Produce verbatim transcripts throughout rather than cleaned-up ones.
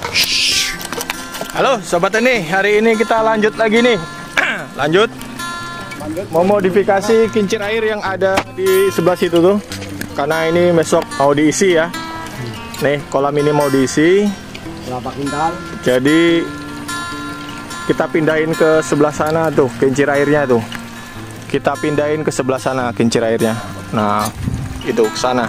Halo Sobat Tani, hari ini kita lanjut lagi nih. Lanjut mau modifikasi kincir air yang ada di sebelah situ tuh. Karena ini besok mau diisi ya. Nih kolam ini mau diisi berapa kintal. Jadi kita pindahin ke sebelah sana tuh kincir airnya tuh. Kita pindahin ke sebelah sana kincir airnya. Nah itu ke sana.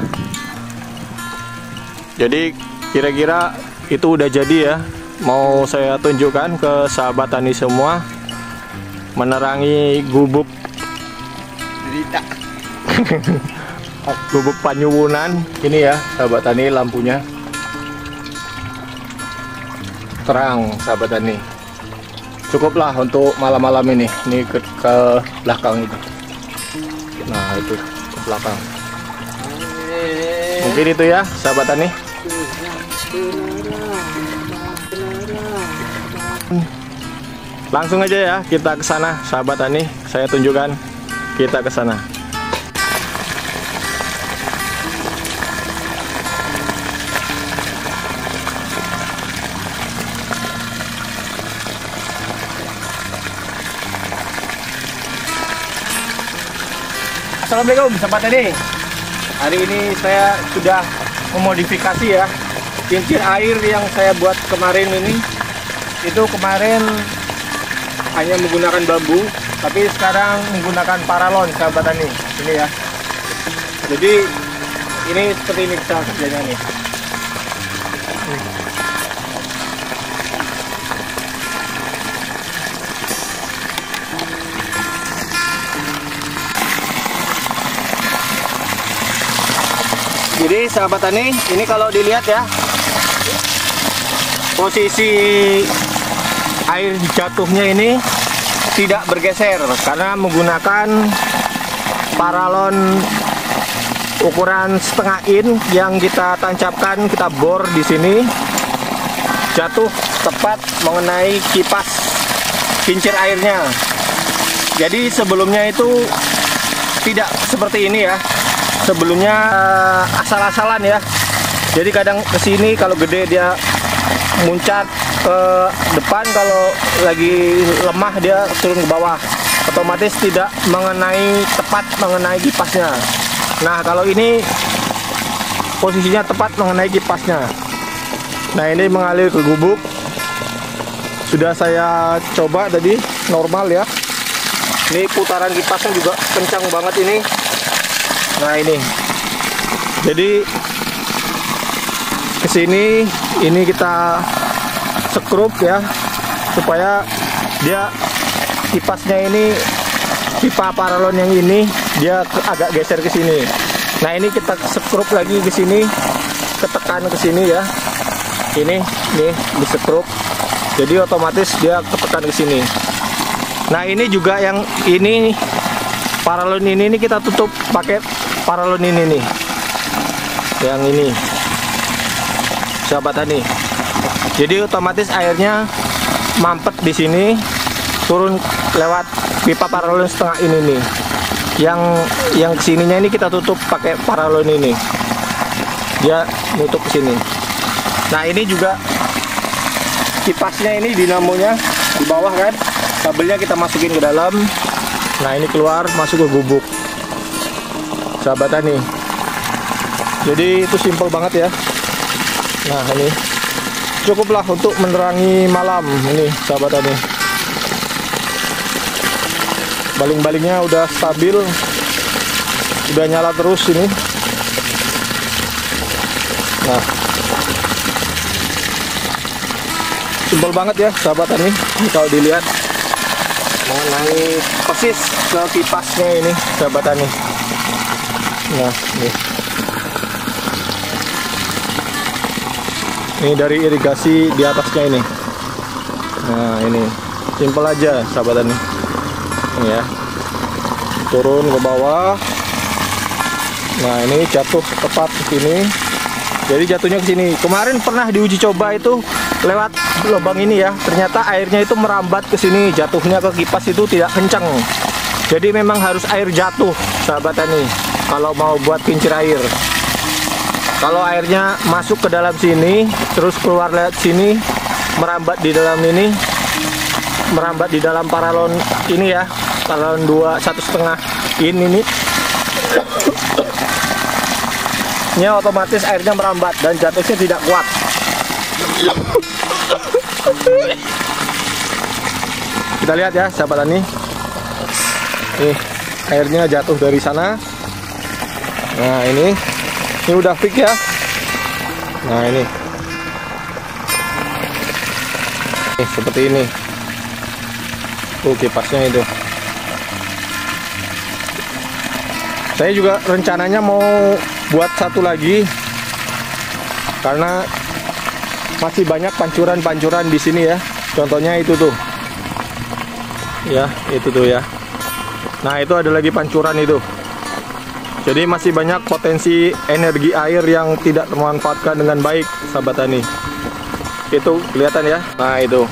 Jadi kira-kira itu udah jadi ya. Mau saya tunjukkan ke sahabat tani semua, menerangi gubuk gubuk Panyuwunan ini ya sahabat tani, lampunya terang sahabat tani. Cukuplah untuk malam-malam ini. Ini ke, ke belakang itu. Nah itu ke belakang. Mungkin itu ya sahabat tani. Langsung aja ya kita ke sana sahabat tani. Saya tunjukkan kita ke sana. Assalamualaikum sahabat tani. Hari ini saya sudah memodifikasi ya kincir air yang saya buat kemarin ini. Itu kemarin hanya menggunakan bambu, tapi sekarang menggunakan paralon sahabat tani. Ini ya. Jadi ini seperti ini cara kerjanya nih. Jadi sahabat tani, ini kalau dilihat ya, posisi air jatuhnya ini tidak bergeser karena menggunakan paralon ukuran setengah in yang kita tancapkan, kita bor di sini, jatuh tepat mengenai kipas kincir airnya. Jadi sebelumnya itu tidak seperti ini ya. Sebelumnya uh, asal-asalan ya. Jadi kadang kesini kalau gede dia muncat ke depan, kalau lagi lemah dia turun ke bawah. Otomatis tidak mengenai tepat mengenai kipasnya. Nah kalau ini posisinya tepat mengenai kipasnya. Nah ini mengalir ke gubuk. Sudah saya coba tadi normal ya. Ini putaran kipasnya juga kencang banget ini. Nah ini, jadi kesini ini kita sekrup ya, supaya dia kipasnya ini, pipa paralon yang ini dia ke, agak geser ke sini. Nah ini kita sekrup lagi ke sini, ketekan ke sini ya. Ini nih disekrup, jadi otomatis dia ketekan ke sini. Nah ini juga yang ini paralon ini, ini kita tutup pakai paralon ini nih, yang ini sahabat tani. Jadi otomatis airnya mampet di sini, turun lewat pipa paralon setengah ini nih. Yang yang kesininya ini kita tutup pakai paralon ini, dia nutup ke sini. Nah ini juga kipasnya ini dinamonya di bawah kan, kabelnya kita masukin ke dalam. Nah ini keluar masuk ke gubuk sahabat tani. Jadi itu simpel banget ya. Nah ini cukuplah untuk menerangi malam ini sahabat tani. Baling-balingnya udah stabil, udah nyala terus ini. Nah simpel banget ya sahabat tani. Ini kalau dilihat mengenai persis ke kipasnya ini sahabat tani. Nah nih, ini dari irigasi di atasnya ini. Nah ini simpel aja sahabat tani. Ini ya, turun ke bawah. Nah ini jatuh tepat ke sini. Jadi jatuhnya ke sini. Kemarin pernah diuji coba itu lewat lubang ini ya. Ternyata airnya itu merambat ke sini, jatuhnya ke kipas itu tidak kencang. Jadi memang harus air jatuh sahabat tani kalau mau buat kincir air. Kalau airnya masuk ke dalam sini, terus keluar lewat sini, merambat di dalam ini, merambat di dalam paralon ini ya, paralon dua satu setengah ini nih, ini otomatis airnya merambat dan jatuhnya tidak kuat. Kita lihat ya sahabat tani, nih airnya jatuh dari sana. Nah ini, ini udah fix ya. Nah ini, nih, seperti ini. Tuh kipasnya itu. Saya juga rencananya mau buat satu lagi karena masih banyak pancuran-pancuran di sini ya. Contohnya itu tuh. Ya, itu tuh ya. Nah, itu ada lagi pancuran itu. Jadi masih banyak potensi energi air yang tidak termanfaatkan dengan baik, sahabat tani. Itu kelihatan ya. Nah, itu.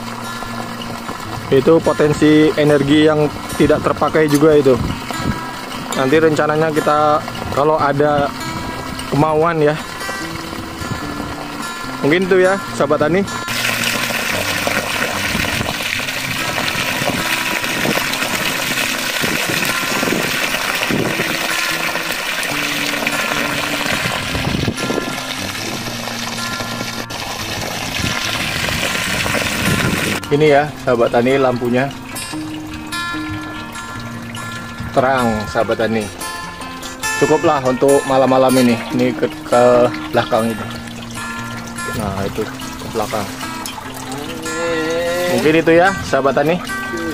Itu potensi energi yang tidak terpakai juga itu. Nanti rencananya kita kalau ada kemauan ya. Mungkin itu ya, sahabat tani. Ini ya sahabat tani, lampunya terang sahabat tani, cukuplah untuk malam-malam ini. Ini ke, ke belakang itu. Nah itu ke belakang. Mungkin itu ya sahabat tani.